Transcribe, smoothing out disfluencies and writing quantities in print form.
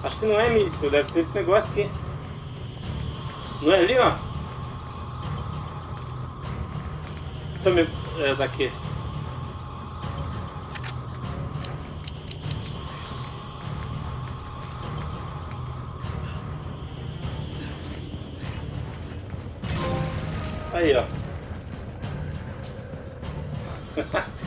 Acho que não é mítico, deve ser esse negócio aqui. Não é ali, ó? Também é daqui. Aí, ó.